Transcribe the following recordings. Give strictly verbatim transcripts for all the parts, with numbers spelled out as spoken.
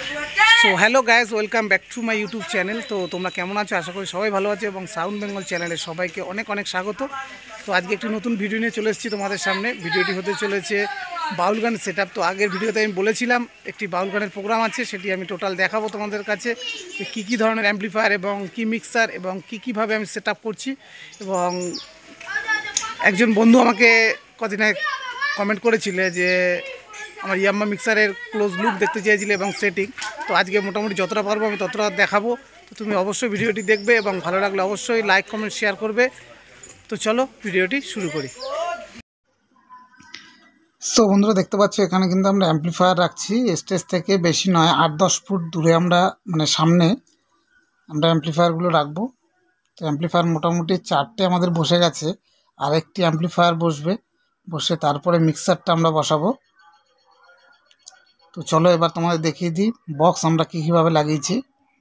So hello guys, welcome back to my YouTube channel. তো তোমরা কেমন আছো? আশা করি সবাই ভালো আছে এবং সাউন্ড বেঙ্গল চ্যানেলে সবাইকে অনেক অনেক স্বাগত। তো আজকে একটি নতুন ভিডিও নিয়ে চলে এসেছি তোমাদের সামনে। ভিডিওটি হতে চলেছে বাউল গানের সেট আপ। তো আগের ভিডিওতে আমি বলেছিলাম একটি বাউল গানের প্রোগ্রাম আছে, সেটি আমি টোটাল দেখাবো তোমাদের কাছে, কী কী ধরনের অ্যাম্পলিফায়ার এবং কী মিক্সার এবং কী কীভাবে আমি সেট আপ করছি। এবং একজন বন্ধু আমাকে কদিন আগে কমেন্ট করেছিলে যে আমার ইয়াম্মা মিক্সারের ক্লোজ লুক দেখতে চেয়েছিলে এবং সেটিং। তো আজকে মোটামুটি যতটা পারবো আমি ততটা দেখাবো। তো তুমি অবশ্যই ভিডিওটি দেখবে এবং ভালো লাগলে অবশ্যই লাইক কমেন্ট শেয়ার করবে। তো চলো ভিডিওটি শুরু করি। সো বন্ধুরা, দেখতে পাচ্ছ এখানে কিন্তু আমরা অ্যাম্পলিফায়ার রাখছি। স্টেজ থেকে বেশি নয়, আট দশ ফুট দূরে আমরা মানে সামনে আমরা অ্যাম্পলিফায়ারগুলো রাখবো। তো অ্যাম্পলিফায়ার মোটামুটি চারটে আমাদের বসে গেছে, আর একটি অ্যাম্পলিফায়ার বসবে, বসে তারপরে মিক্সারটা আমরা বসাবো। তো চলো এবার তোমাদের দেখিয়ে দিই বক্স আমরা কী কীভাবে লাগিয়েছি।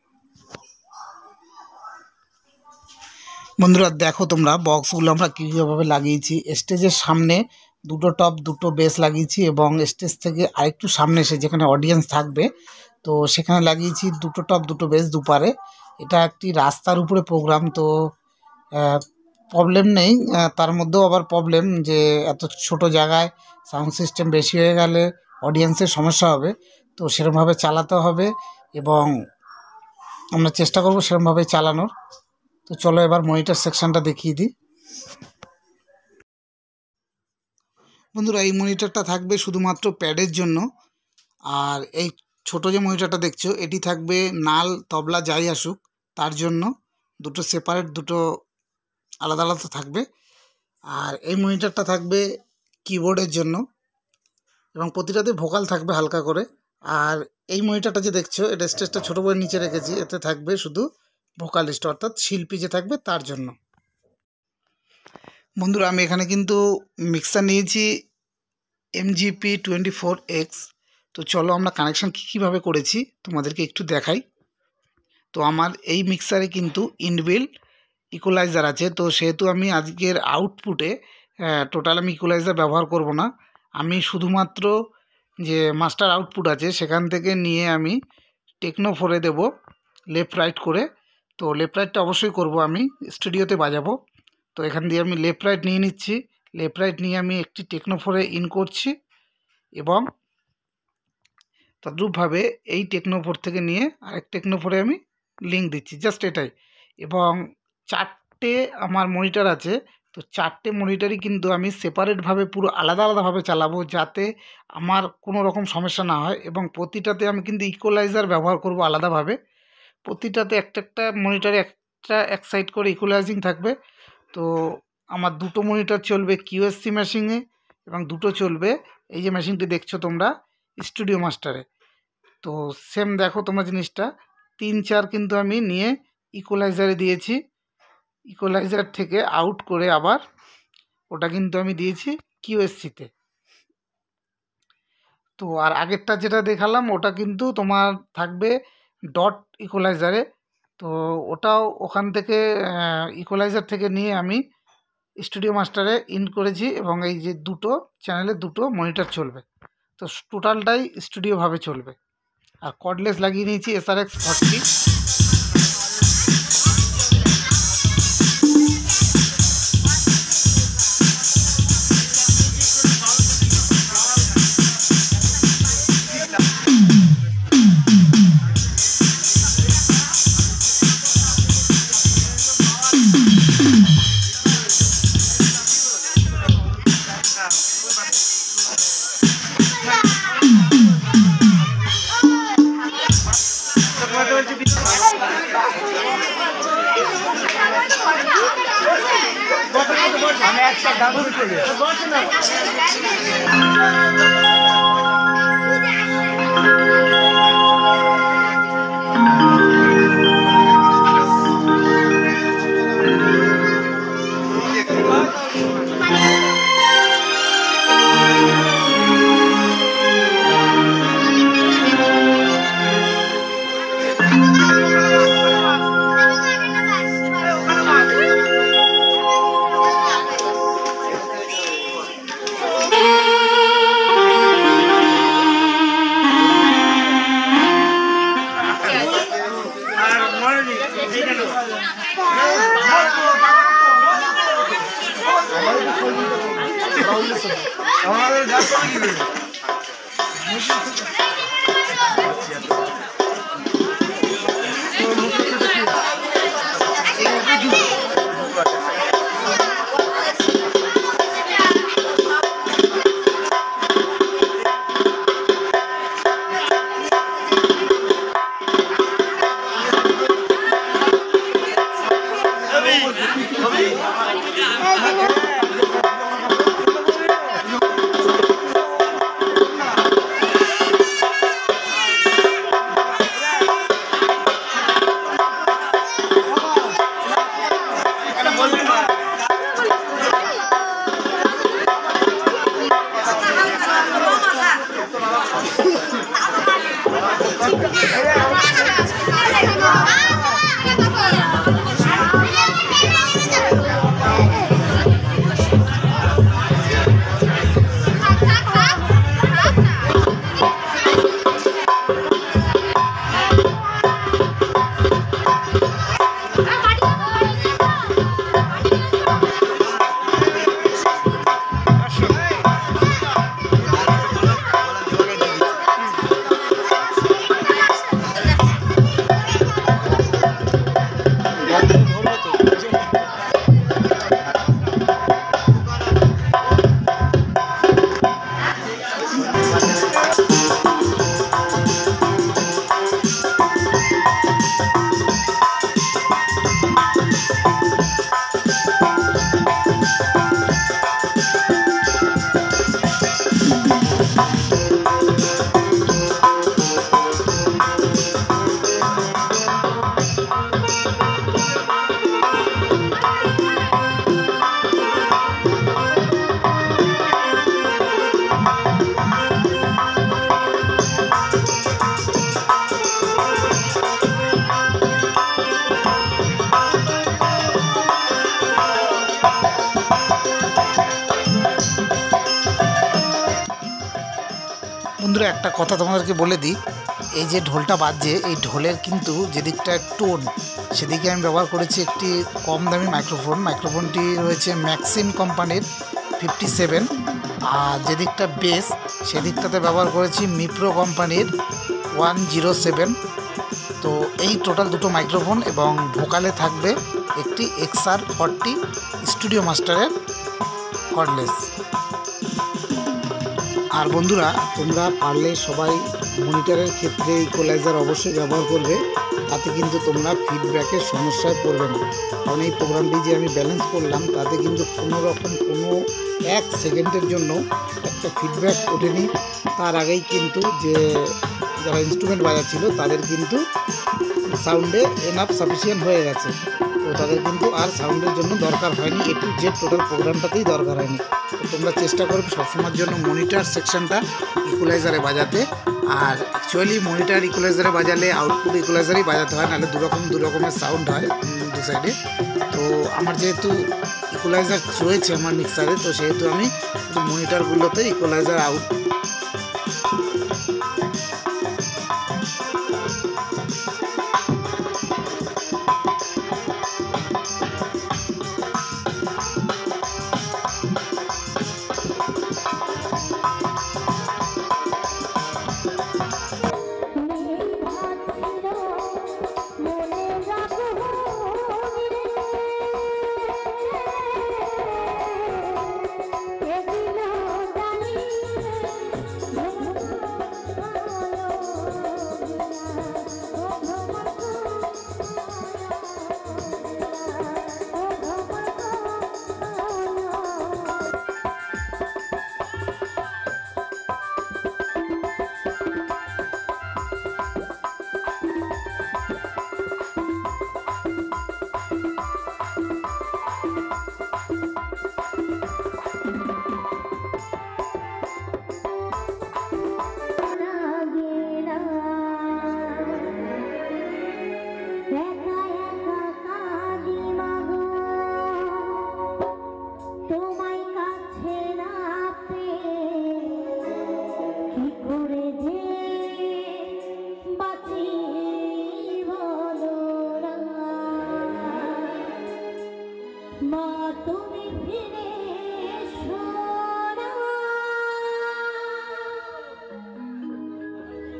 বন্ধুরা দেখো তোমরা, বক্সগুলো আমরা কী কীভাবে লাগিয়েছি। স্টেজের সামনে দুটো টপ দুটো বেস লাগিয়েছি এবং স্টেজ থেকে আরেকটু সামনে এসে যেখানে অডিয়েন্স থাকবে তো সেখানে লাগিয়েছি দুটো টপ দুটো বেস দুপারে। এটা একটি রাস্তার উপরে প্রোগ্রাম, তো প্রবলেম নেই, তার মধ্যেও আবার প্রবলেম যে এত ছোট জায়গায় সাউন্ড সিস্টেম বেশি হয়ে গেলে অডিয়েন্সের সমস্যা হবে। তো সেরকমভাবে চালাতে হবে এবং আমরা চেষ্টা করব সেরকমভাবে চালানোর। তো চলো এবার মনিটর সেকশনটা দেখিয়ে দিই। বন্ধুরা, এই মনিটরটা থাকবে শুধুমাত্র প্যাডের জন্য, আর এই ছোট যে মনিটরটা দেখছো এটি থাকবে নাল তবলা যাই আসুক তার জন্য। দুটো সেপারেট, দুটো আলাদা আলাদা থাকবে। আর এই মনিটরটা থাকবে কিবোর্ডের জন্য এবং প্রতিটাতে ভোকাল থাকবে হালকা করে। আর এই মনিটরটা যে দেখছো এটা স্টেজটা ছোটো করে নিচে রেখেছি, এতে থাকবে শুধু ভোকালিস্ট অর্থাৎ শিল্পী যে থাকবে তার জন্য। বন্ধুরা, আমি এখানে কিন্তু মিক্সার নিয়েছি এমজিপি টোয়েন্টি ফোর এক্স। তো চলো আমরা কানেকশান কী কীভাবে করেছি তোমাদেরকে একটু দেখাই। তো আমার এই মিক্সারে কিন্তু ইনবিল্ট ইকুয়ালাইজার আছে, তো সেহেতু আমি আজকের আউটপুটে টোটাল আমি ইকুয়ালাইজার ব্যবহার করব না। আমি শুধুমাত্র যে মাস্টার আউটপুট আছে সেখান থেকে নিয়ে আমি টেকনো ফোরে দেবো লেফট রাইট করে। তো লেফট রাইটটা অবশ্যই করব, আমি স্টুডিওতে বাজাবো। তো এখান দিয়ে আমি লেফট রাইট নিয়ে নিচ্ছি। লেফট রাইট নিয়ে আমি একটি টেকনো ফোরে ইন করছি এবং তদ্রূপভাবে এই টেকনো ফোর থেকে নিয়ে আরেক টেকনো ফোরে আমি লিঙ্ক দিচ্ছি, জাস্ট এটাই। এবং চারটে আমার মনিটর আছে, তো চারটে মনিটরই কিন্তু আমি সেপারেটভাবে পুরো আলাদা আলাদাভাবে চালাবো যাতে আমার কোনো রকম সমস্যা না হয়। এবং প্রতিটাতে আমি কিন্তু ইকুয়ালাইজার ব্যবহার করব আলাদাভাবে। প্রতিটাতে একটা একটা মনিটরে একটা এক সাইড করে ইকুয়ালাইজিং থাকবে। তো আমার দুটো মনিটর চলবে কিউএসসি মেশিনে এবং দুটো চলবে এই যে মেশিনটি দেখছো তোমরা স্টুডিও মাস্টারে। তো সেম দেখো তোমরা জিনিসটা, তিন চার কিন্তু আমি নিয়ে ইকুয়ালাইজারে দিয়েছি। ইকুয়ালাইজার থেকে আউট করে আবার ওটা কিন্তু আমি দিয়েছি কিউএসসিতে। তো আর আগেরটা যেটা দেখালাম ওটা কিন্তু তোমার থাকবে ডট ইকুয়ালাইজারে। তো ওটাও ওখান থেকে ইকুয়ালাইজার থেকে নিয়ে আমি স্টুডিও মাস্টারে ইন করেছি এবং এই যে দুটো চ্যানেলে দুটো মনিটর চলবে। তো টোটালটাই স্টুডিওভাবে চলবে। আর কর্ডলেস লাগিয়ে নিয়েছি এসআরএক্স ফর্টি। আমি একটা ডাবল করে বন্ধুরা একটা কথা তোমাদেরকে বলে দিই, এই যে ঢোলটা বাজছে এই ঢোলের কিন্তু যেদিকটা টোন সেদিকে আমি ব্যবহার করেছি একটি কম দামি মাইক্রোফোন। মাইক্রোফোনটি রয়েছে ম্যাক্সিম কোম্পানির ফিফটি সেভেন, আর যেদিকটা বেস সেদিকটাতে ব্যবহার করেছি মিপ্রো কোম্পানির ওয়ান জিরো সেভেন। তো এই টোটাল দুটো মাইক্রোফোন এবং ভোকালে থাকবে একটি এক্সআর ফর্টি স্টুডিও মাস্টারের কর্ডলেস। আর বন্ধুরা তোমরা পারলে সবাই মনিটরের ক্ষেত্রে ইকুয়ালাইজার অবশ্যই ব্যবহার করবে, তাতে কিন্তু তোমরা ফিডব্যাকের সমস্যায় পড়বে না। কারণ এই প্রোগ্রামটি যে আমি ব্যালেন্স করলাম তাতে কিন্তু কোনো রকম কোনো এক সেকেন্ডের জন্য একটা ফিডব্যাক ওঠেনি। তার আগেই কিন্তু যে যারা ইনস্ট্রুমেন্ট বাজাচ্ছিল তাদের কিন্তু সাউন্ডে এনাফ সাফিসিয়েন্ট হয়ে গেছে, তো তাদের কিন্তু আর সাউন্ডের জন্য দরকার হয়নি, এ টু জেড টোটাল প্রোগ্রামটাতেই দরকার হয়নি। তো তোমরা চেষ্টা করবে সবসময়ের জন্য মনিটর সেকশনটা ইকুয়ালাইজারে বাজাতে। আর অ্যাকচুয়ালি মনিটর ইকুয়ালাইজারে বাজালে আউটপুট ইকুয়ালাইজারেই বাজাতে হয়, নাহলে দুরকম দু রকমের সাউন্ড হয় দু সাইডে। তো আমার যেহেতু ইকুয়ালাইজার রয়েছে আমার মিক্সারে, তো সেহেতু আমি মনিটরগুলোতে ইকুয়ালাইজার আউট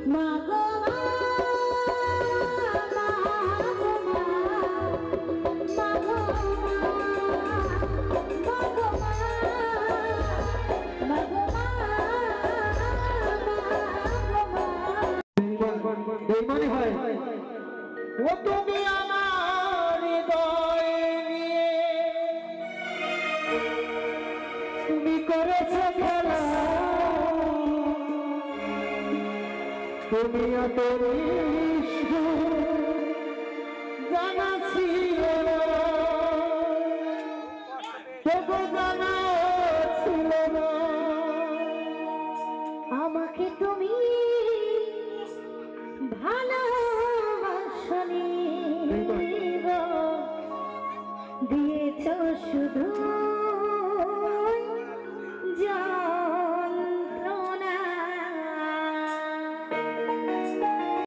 মাগো মা, মাগো মা, মাগো মা, মাগো মা, মাগো মা, বেঈমানি হয়। ও তুমি আমার হৃদয় নিয়ে তুমি করেছো খেলা, তুমি এত নিষ্ঠুর জানা ছিল না, তবু জানা ছিল না আমাকে তুমি ভালোবাসনি গো, দিয়েছ শুধু